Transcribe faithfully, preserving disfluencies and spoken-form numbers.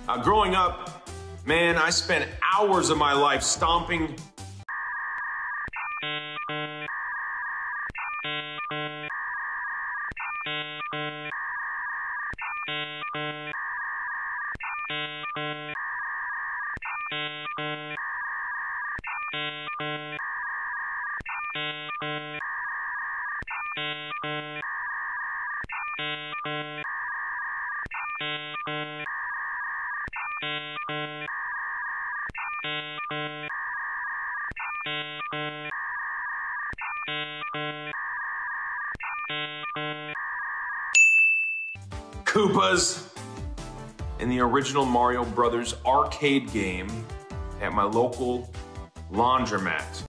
Uh, growing up, man, I spent hours of my life stomping Koopas in the original Mario Brothers arcade game at my local laundromat.